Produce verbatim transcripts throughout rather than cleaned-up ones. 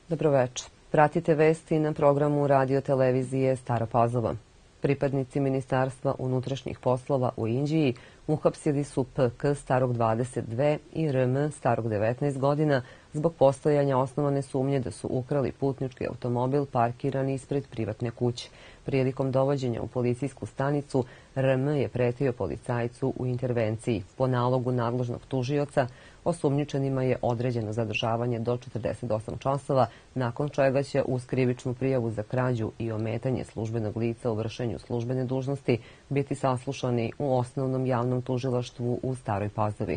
Dobroveče. Pratite vesti na programu radio televizije Stara Pazova. Pripadnici Ministarstva unutrašnjih poslova u Inđiji uhapsili su P K starog dvadeset dve i R M starog devetnaest godina zbog postojanja osnovane sumnje da su ukrali putnički automobil parkiran ispred privatne kuće. Prilikom dovođenja u policijsku stanicu, R M je pretio policajcu u intervenciji. Po nalogu nadležnog tužioca, osumnjičenima je određeno zadržavanje do četrdeset osam časova, nakon čega će uz krivičnu prijavu za krađu i ometanje službenog lica u vršenju službene dužnosti biti saslušani u osnovnom javnom tužilaštvu u Staroj Pazovi.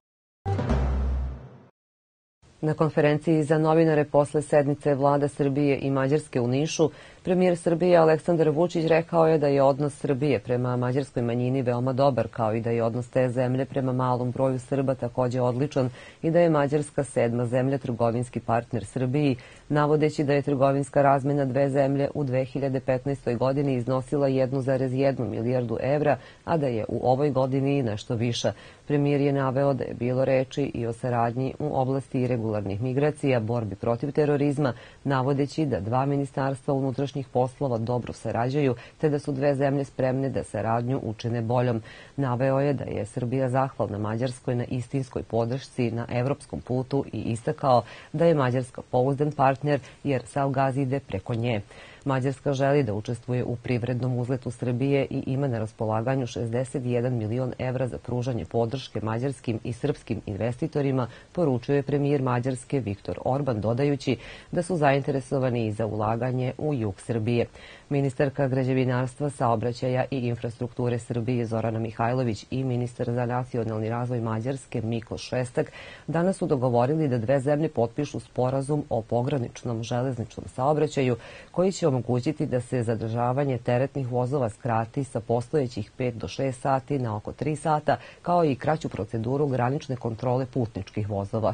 Na konferenciji za novinare posle sednice Vlada Srbije i Mađarske u Nišu, premijer Srbije Aleksandar Vučić rekao je da je odnos Srbije prema mađarskoj manjini veoma dobar, kao i da je odnos te zemlje prema malom broju Srba takođe odličan i da je Mađarska sedma zemlja trgovinski partner Srbiji, navodeći da je trgovinska razmena dve zemlje u dve hiljade petnaestoj. godini iznosila jedan zarez jedan milijardu evra, a da je u ovoj godini nešto viša. Premijer je naveo da je bilo reči i o saradnji u oblasti irregularnih migracija, borbi protiv terorizma, navodeći da dva ministarstva unutrašnjih poslova dobro sarađuju, te da su dve zemlje spremne da saradnju učine boljom. Naveo je da je Srbija zahvalna Mađarskoj na istinskoj podršci na evropskom putu i istakao da je Mađarska pouzdan partner jer sav gaz ide preko nje. Mađarska želi da učestvuje u privrednom uzletu Srbije i ima na raspolaganju šezdeset jedan milion evra za pružanje podrške mađarskim i srpskim investitorima, poručio je premijer Mađarske Viktor Orban, dodajući da su zainteresovani i za ulaganje u jug Srbije. Ministarka građevinarstva, saobraćaja i infrastrukture Srbije Zorana Mihajlović i ministar za nacionalni razvoj Mađarske Miklo Šestak danas su dogovorili da dve zemlje potpišu sporazum o pograničnom železničnom saobraćaju koji će omogućiti da se zadržavanje teretnih vozova skrati sa postojećih pet do šest sati na oko tri sata, kao i kraću proceduru granične kontrole putničkih vozova.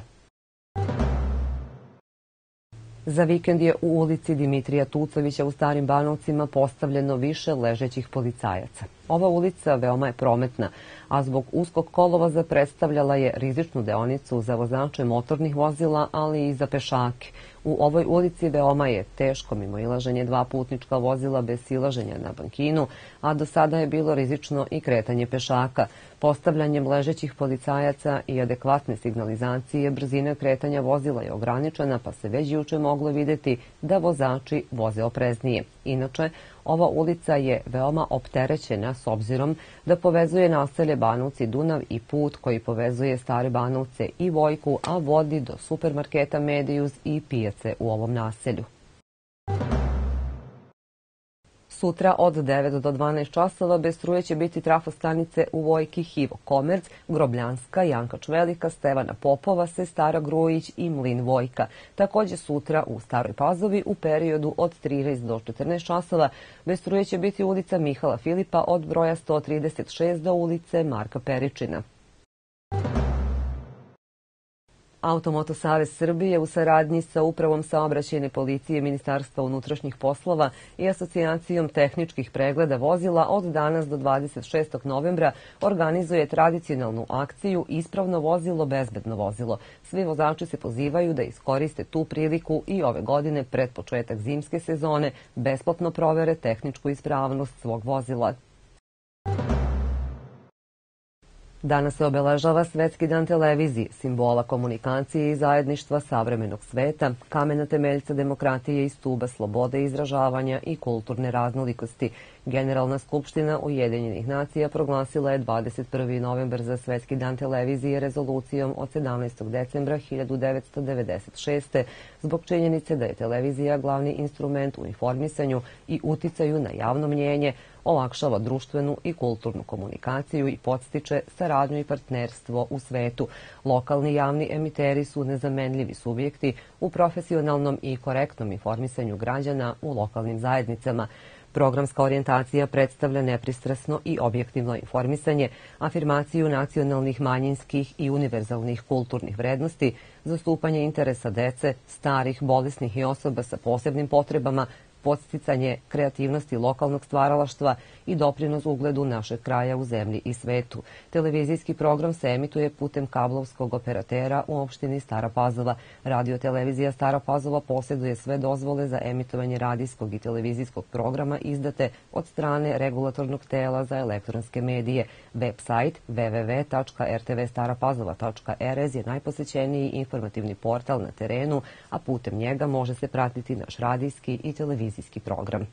Za vikend je u ulici Dimitrija Tucovića u Starim Banovcima postavljeno više ležećih policajaca. Ova ulica veoma je prometna, a zbog uskog kolovoza predstavljala je rizičnu deonicu za vozače motornih vozila, ali i za pešake. U ovoj ulici veoma je teško mimoilaženje dva putnička vozila bez silaženja na bankinu, a do sada je bilo rizično i kretanje pešaka. Postavljanjem ležećih policajaca i adekvatne signalizacije brzina kretanja vozila je ograničena, pa se već juče moglo videti da vozači voze opreznije. Inače, ova ulica je veoma opterećena s obzirom da povezuje naselje Banovci Dunav i put koji povezuje Stare Banovce i Vojku, a vodi do supermarketa Medijus i pijace u ovom naselju. Sutra od devet do dvanaest časova bez struje će biti trafostanice u Vojki, Hivo Komerc, Grobljanska, Jankač Velika, Stevana Popova, Sestara Grujić i Mlin Vojka. Takođe sutra u Staroj Pazovi u periodu od trinaest do četrnaest časova bez struje će biti ulica Mihala Filipa od broja sto trideset šest do ulice Marka Peričina. Automoto savez Srbije u saradnji sa Upravom saobraćajne policije Ministarstva unutrašnjih poslova i Asocijacijom tehničkih pregleda vozila od danas do dvadeset šestog novembra organizuje tradicionalnu akciju Ispravno vozilo, bezbedno vozilo. Svi vozači se pozivaju da iskoriste tu priliku i ove godine pred početak zimske sezone besplatno provere tehničku ispravnost svog vozila. Danas se obeležava Svetski dan televizije, simbola komunikacije i zajedništva savremenog sveta, kamena temeljca demokratije i stuba slobode izražavanja i kulturne raznolikosti. Generalna skupština Ujedinjenih nacija proglasila je dvadeset prvi novembar za Svetski dan televizije rezolucijom od sedamnaestog decembra hiljadu devetsto devedeset šeste. zbog činjenice da je televizija glavni instrument u informisanju i uticaju na javno mnjenje, olakšava društvenu i kulturnu komunikaciju i podstiče saradnju i partnerstvo u svetu. Lokalni javni emiteri su nezamenljivi subjekti u profesionalnom i korektnom informisanju građana u lokalnim zajednicama. Programska orijentacija predstavlja nepristrasno i objektivno informisanje, afirmaciju nacionalnih, manjinskih i univerzalnih kulturnih vrednosti, zastupanje interesa dece, starih, bolesnih i osoba sa posebnim potrebama, podsticanje kreativnosti lokalnog stvaralaštva i doprinos ugledu našeg kraja u zemlji i svetu. Televizijski program se emituje putem kablovskog operatera u opštini Stara Pazova. Radio-televizija Stara Pazova posjeduje sve dozvole za emitovanje radijskog i televizijskog programa izdate od strane regulatornog tela za elektronske medije. Web-sajt w w w tačka r t v stara pazova tačka r s je najposećeniji informativni portal na terenu, a putem njega može se pratiti naš radijski i televizijski program.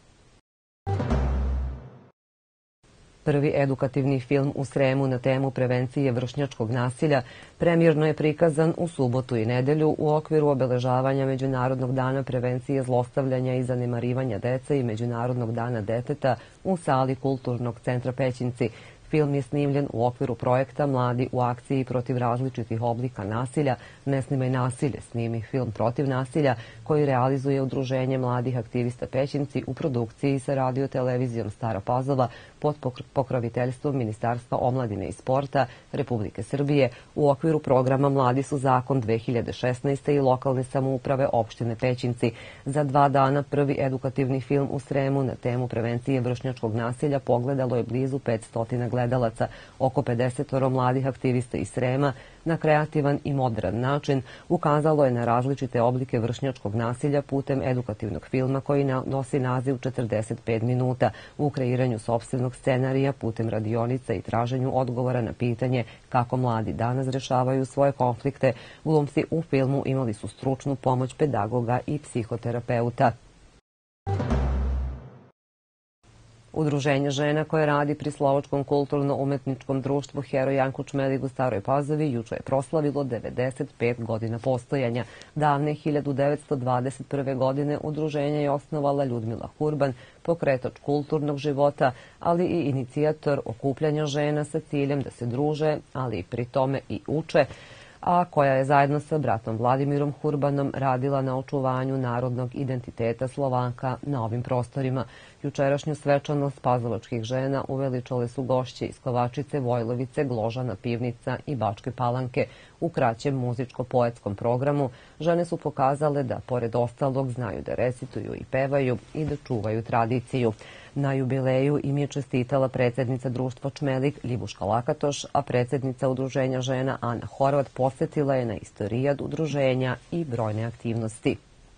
Prvi edukativni film u Sremu na temu prevencije vršnjačkog nasilja premijerno je prikazan u subotu i nedelju u okviru obeležavanja Međunarodnog dana prevencije zlostavljanja i zanemarivanja dece i Međunarodnog dana deteta u sali Kulturnog centra Pećinci. Film je snimljen u okviru projekta Mladi u akciji protiv različitih oblika nasilja Ne snimaj nasilje, snimi film protiv nasilja, koji realizuje Udruženje mladih aktivista Pećinci u produkciji sa radio-televizijom Stara Pazova pod pokroviteljstvom Ministarstva omladine i sporta Republike Srbije u okviru programa Mladi su zakon dve hiljade šesnaeste. i lokalne samouprave opštine Pećinci. Za dva dana prvi edukativni film u Sremu na temu prevencije vršnjačkog nasilja pogledalo je blizu petsto gledalaca. Oko pedeset mladih aktivista iz Srema na kreativan i modern način ukazalo je na različite oblike vršnjačkog nasilja putem edukativnog filma koji nosi naziv četrdeset pet minuta u kreiranju sopstvenog scenarija putem radionica i traženju odgovora na pitanje kako mladi danas rešavaju svoje konflikte. Glumci u filmu imali su stručnu pomoć pedagoga i psihoterapeuta. Udruženje žena koje radi pri Slovačkom kulturno-umetničkom društvu Heroj Janko Čmelig u Staroj Pazovi juče je proslavilo devedeset pet godina postojanja. Davne hiljadu devetsto dvadeset prve. godine udruženje je osnovala Ljudmila Hurban, pokretač kulturnog života, ali i inicijator okupljanja žena sa ciljem da se druže, ali i pri tome i uče, a koja je zajedno sa bratom Vladimirom Hurbanom radila na očuvanju narodnog identiteta Slovanka na ovim prostorima. Jučerašnju svečanost pazovačkih žena uveličale su gošće iz Kovačice, Vojlovice, Gložana, Pivnica i Bačke Palanke. U kraćem muzičko-poetskom programu žene su pokazale da, pored ostalog, znaju da recituju i pevaju i da čuvaju tradiciju. Na jubileju im je čestitala predsednica društva Čmelik Ljibuška Lakatoš, a predsednica udruženja žena Ana Horvat posjetila je na istorijat udruženja i brojne aktivnosti.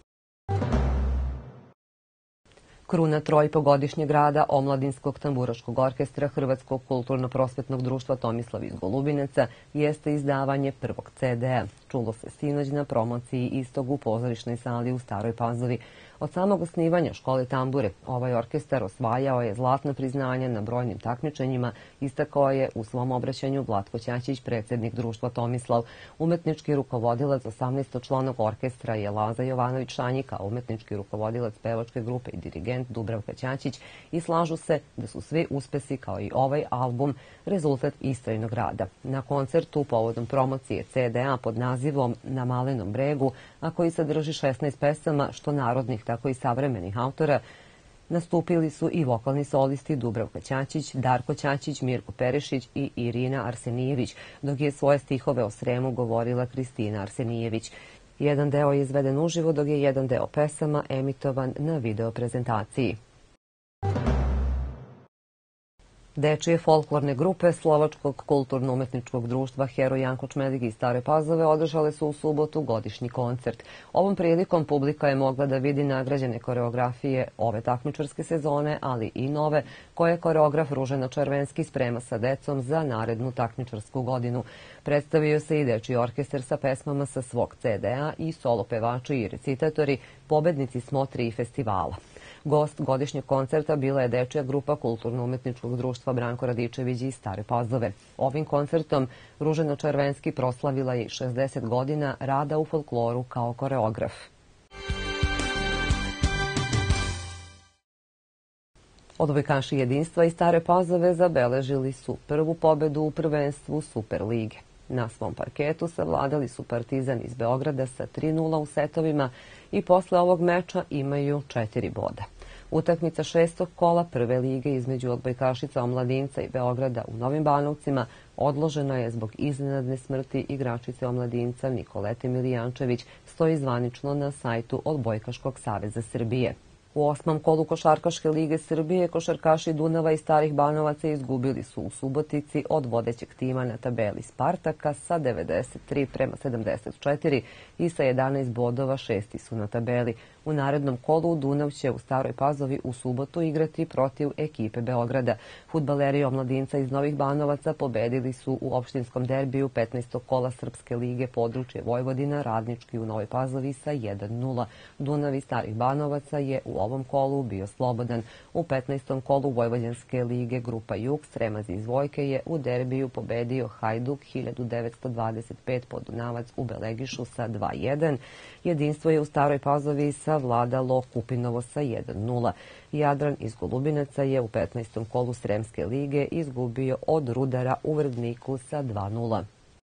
Kruna trojpogodišnjeg rada Omladinskog tamburaškog orkestra Hrvatskog kulturno-prosvetnog društva Tomislav iz Golubinaca jeste izdavanje prvog ce de a. Čulo se sinoć na promociji istog u pozorišnoj sali u Staroj Pazovi. Od samog osnivanja škole tambure ovaj orkestar osvajao je zlatna priznanja na brojnim takmičenjima, istakao je u svom obraćanju Vlatko Ćaćić, predsednik društva Tomislav. Umetnički rukovodilac osamnaestočlanog orkestra je Laza Jovanović Šanjik, a umetnički rukovodilac pevačke grupe i dirigent Dubravka Ćaćić, i slažu se da su svi uspesi kao i ovaj album rezultat istrajnog rada. Na koncertu povodom promocije ce de a pod nazivom Na malenom bregu, a koji sadrži šesnaest pesama, što narodnih, tako i savremenih autora, nastupili su i vokalni solisti Dubravka Ćaćić, Darko Ćaćić, Mirko Perišić i Irina Arsenijević, dok je svoje stihove o Sremu govorila Kristina Arsenijević. Jedan deo je izveden uživo, dok je jedan deo pesama emitovan na video prezentaciji. Dečije folklorne grupe Slovačkog kulturno-umetničkog društva Heroj Janko Čmelig iz Stare Pazove održale su u subotu godišnji koncert. Ovom prilikom publika je mogla da vidi nagrađene koreografije ove takmičarske sezone, ali i nove, koje koreograf Ružena Červenski sprema sa decom za narednu takmičarsku godinu. Predstavio se i dečiji orkestar sa pesmama sa svog ce de a i solo pevači i recitatori, pobednici smotri i festivala. Gost godišnjeg koncerta bila je dečija grupa Kulturno-umetničkog društva Branko Radičević iz Stare Pazove. Ovim koncertom Ružena Červenski proslavila je šezdeset godina rada u folkloru kao koreograf. Odbojkaši jedinstva iz Stare Pazove zabeležili su prvu pobedu u prvenstvu Superlige. Na svom parketu savladali su Partizan iz Beograda sa tri nula u setovima i posle ovog meča imaju četiri boda. Utakmica šestog kola prve lige između odbojkašica Omladinca i Beograda u Novim Banovcima odložena je zbog iznenadne smrti igračice Omladinca Nikolete Milijančević, stoji zvanično na sajtu Odbojkaškog saveza Srbije. U osmom kolu Košarkaške lige Srbije košarkaši Dunava i Starih Banovaca izgubili su u Subotici od vodećeg tima na tabeli Spartaka sa devedeset tri prema sedamdeset četiri i sa jedanaest bodova šesti su na tabeli. U narednom kolu Dunav će u Staroj Pazovi u subotu igrati protiv ekipe Beograda. Fudbaleri Omladinca iz Novih Banovaca pobedili su u opštinskom derbiju petnaestog kola Srpske lige područje Vojvodina Radnički u Novoj Pazovi sa jedan nula. Dunav iz Starih Banovaca je u ovom kolu bio slobodan. U petnaestom kolu Vojvođanske lige grupa Jug Sremazi iz Vojke je u derbiju pobedio Hajduk hiljadu devetsto dvadeset pet Podunavac u Belegišu sa dva jedan. Jedinstvo je u Staroj Pazovi savladalo Kupinovo sa jedan nula. Jadran iz Golubinaca je u petnaestom kolu Sremske lige izgubio od Rudara u Vrbniku sa dva nula.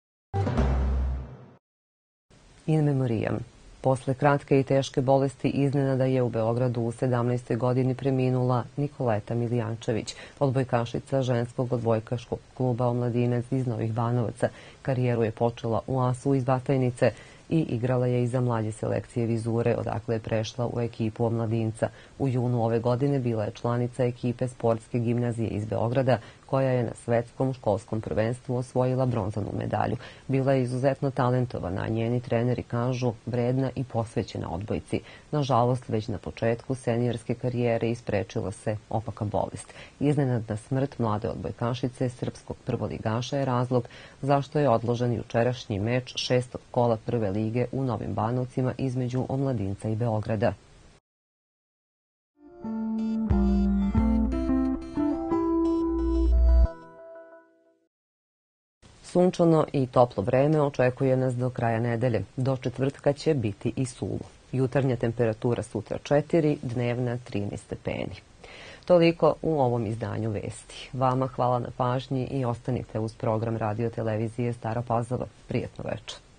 In memoriam. Posle kratke i teške bolesti iznenada je u Beogradu u sedamnaestoj godini preminula Nikoleta Milijančević, odbojkašica ženskog odbojkaškog kluba Omladinac iz Novih Banovaca. Karijeru je počela u Asu iz Batajnice i igrala je i za mlađe selekcije Vizure, odakle je prešla u ekipu Omladinca. U junu ove godine bila je članica ekipe Sportske gimnazije iz Beograda, koja je na svetskom školskom prvenstvu osvojila bronzanu medalju. Bila je izuzetno talentovana, a njeni treneri kažu vredna i posvećena odbojci. Nažalost, već na početku seniorske karijere isprečila se opaka bolest. Iznenadna smrt mlade odbojkašice srpskog prvoligaša je razlog zašto je odložen jučerašnji meč šestog kola prve lige u Novim Banovcima između Omladinca i Beograda. Sunčano i toplo vreme očekuje nas do kraja nedelje. Do četvrtka će biti i suvo. Jutarnja temperatura sutra četiri, dnevna trinaest stepeni. Toliko u ovom izdanju vesti. Vama hvala na pažnji i ostanite uz program radio televizije Stara Pazova. Prijetno večer.